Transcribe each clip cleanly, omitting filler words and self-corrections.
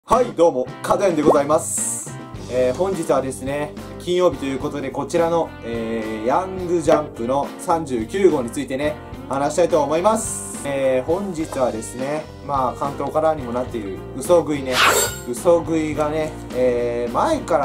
はい、どうも、カドヤンでございます。本日はですね、金曜日ということで、こちらの、ヤングジャンプの39号についてね、話したいと思います。本日はですね、関東カラーにもなっている、嘘食いね。嘘食いがね、前から、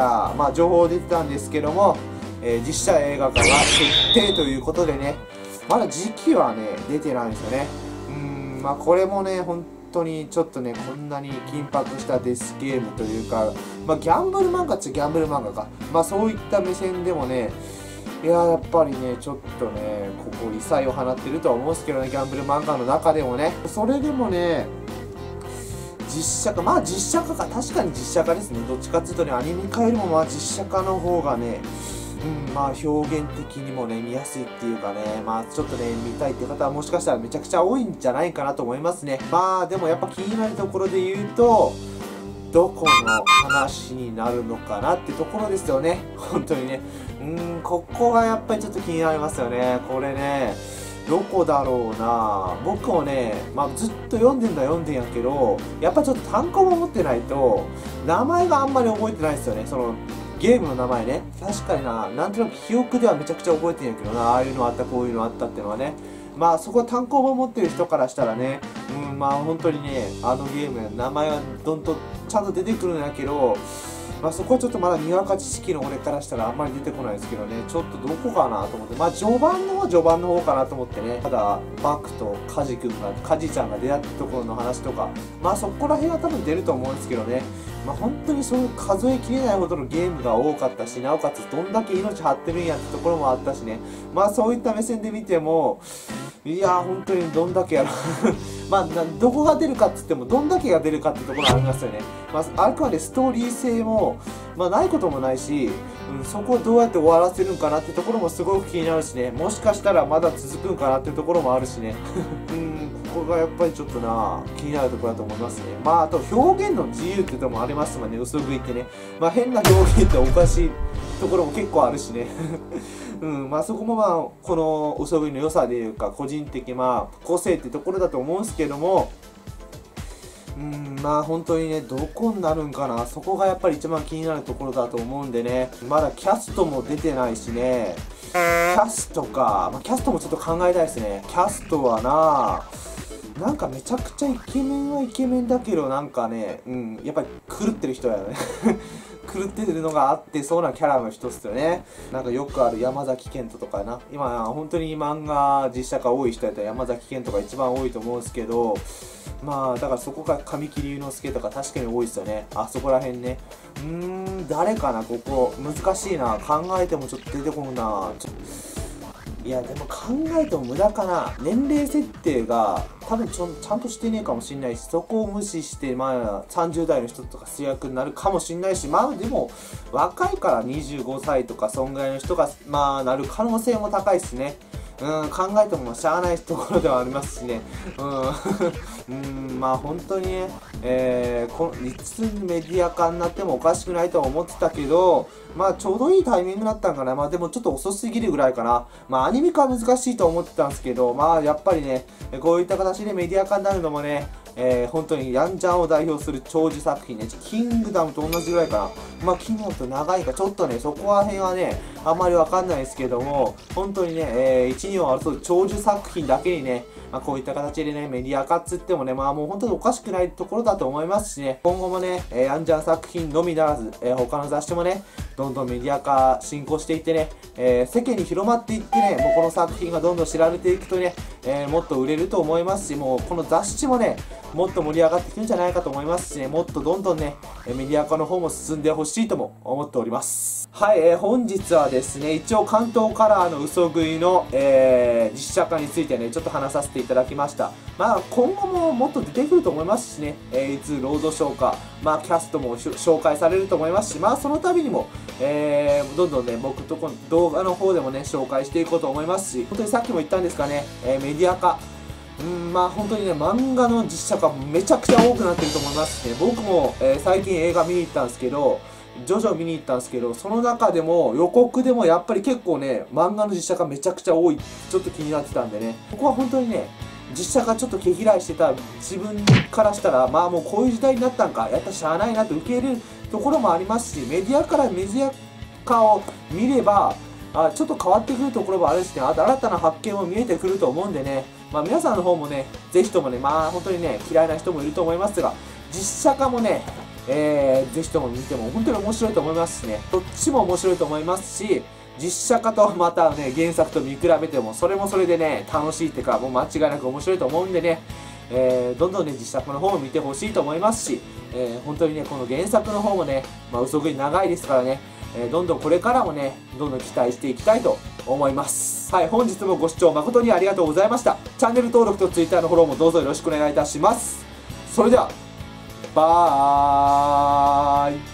情報出てたんですけども、実写映画化が決定ということでね、まだ時期はね、出てないんですよね。これもね、本当にちょっとね、こんなに緊迫したデスゲームというか、ギャンブル漫画っちゃギャンブル漫画か。そういった目線でもね、やっぱりね、ちょっとね、ここ異彩を放ってるとは思うんですけどね、ギャンブル漫画の中でもね。それでもね、実写化、実写化か、確かに実写化ですね。どっちかっていうとね、アニメ化よりも実写化の方がね、表現的にもね、見やすいっていうかね、ちょっとね、見たいって方はもしかしたらめちゃくちゃ多いんじゃないかなと思いますね。でもやっぱ気になるところで言うと、どこの話になるのかなってところですよね。本当にね。ここがやっぱりちょっと気になりますよね。これね、どこだろうな。僕もね、ずっと読んでんやけど、やっぱちょっと単行本持ってないと、名前があんまり覚えてないですよね。ゲームの名前ね。確かになんとなく記憶ではめちゃくちゃ覚えてんやけどな。ああいうのあった、こういうのあったっていうのはね。そこ単行本持ってる人からしたらね、本当にね、あのゲーム、名前はどんどんちゃんと出てくるんやけど、そこはちょっとまだにわか知識の俺からしたらあんまり出てこないですけどね、ちょっとどこかなと思って、序盤の方かなと思ってね、ただ、バクとカジちゃんが出会ったところの話とか、そこら辺は多分出ると思うんですけどね、本当にそういう数えきれないほどのゲームが多かったし、なおかつどんだけ命張ってるんやってところもあったしね、そういった目線で見ても、いやー、本当にどんだけやらどこが出るかって言っても、どんだけが出るかってところありますよね。あくまでストーリー性も、ないこともないし、そこをどうやって終わらせるんかなってところもすごく気になるしね、もしかしたらまだ続くんかなってところもあるしね。ここがやっぱりちょっと気になるところだと思いますね。あと表現の自由ってところもありますもんね、嘘食いってね。変な表現っておかしいところも結構あるしね。そこもこの嘘食いの良さでいうか、個人的個性ってところだと思うんですけども、本当にね、どこになるんかな、そこがやっぱり一番気になるところだと思うんでね、まだキャストも出てないしね、キャストもちょっと考えたいですね。キャストはなんかめちゃくちゃイケメンはイケメンだけど、なんかね、やっぱり狂ってる人やね。狂ってるのがあってそうなキャラの一つよね。なんかよくある山崎賢人とかな。今、本当に漫画実写化多い人やったら山崎賢人が一番多いと思うんですけど、だからそこが神木隆之介とか確かに多いですよね。あそこら辺ね。誰かな、ここ。難しいな。考えてもちょっと出てこんな。いや、でも考えても無駄かな。年齢設定が多分ちゃんとしてねえかもしんないし、そこを無視して、30代の人とか主役になるかもしんないし、でも、若いから25歳とか、そんぐらいの人が、なる可能性も高いっすね。考えてもしゃあないところではありますしね。本当にね、いつメディア化になってもおかしくないとは思ってたけど、ちょうどいいタイミングだったんかな。でもちょっと遅すぎるぐらいかな。アニメ化は難しいと思ってたんですけど、やっぱりね、こういった形でメディア化になるのもね、本当にヤンジャンを代表する長寿作品ね、キングダムと同じぐらいかな。キングダムと長いか、ちょっとね、そこら辺はね、あんまりわかんないですけども、本当にね、1、2を争う長寿作品だけにね、こういった形でね、メディア化っつってもね、もう本当におかしくないところだと思いますしね、今後もね、ヤンジャン作品のみならず、他の雑誌もね、どんどんメディア化進行していってね、世間に広まっていってね、もうこの作品がどんどん知られていくとね、もっと売れると思いますし、もうこの雑誌もね、もっと盛り上がっていくんじゃないかと思いますしね、もっとどんどんね、メディア化の方も進んでほしいとも思っております。はい、本日はですね、一応関東カラーの嘘食いの、実写化についてね、ちょっと話させていただきました。今後ももっと出てくると思いますしね、いつロードショーか、キャストも紹介されると思いますし、その度にも、どんどんね、僕とこの動画の方でもね、紹介していこうと思いますし、本当にさっきも言ったんですがね、メディア化、本当にね、漫画の実写化めちゃくちゃ多くなってると思いますしね、僕も、最近映画見に行ったんですけど、ジョジョ見に行ったんですけど、その中でも予告でもやっぱり結構ね、漫画の実写化めちゃくちゃ多い、ちょっと気になってたんでね、ここは本当にね、 実写化ちょっと毛嫌いしてた自分からしたら、まあもうこういう時代になったんか、やったらしゃあないなと受け入れるところもありますし、メディアからメディア化を見れば、ちょっと変わってくるところもあるしね、あと新たな発見も見えてくると思うんでね、まあ皆さんの方もね、ぜひともね、まあ本当にね、嫌いな人もいると思いますが、実写化もね、ぜひとも見ても本当に面白いと思いますしね、どっちも面白いと思いますし、実写化とまたね、原作と見比べても、それもそれでね、楽しいっていうか、もう間違いなく面白いと思うんでね、どんどんね、実写化の方も見てほしいと思いますし、本当にね、この原作の方もね、嘘食い長いですからね、どんどんこれからもね、どんどん期待していきたいと思います。はい、本日もご視聴誠にありがとうございました。チャンネル登録と Twitter のフォローもどうぞよろしくお願いいたします。それでは、バーイ。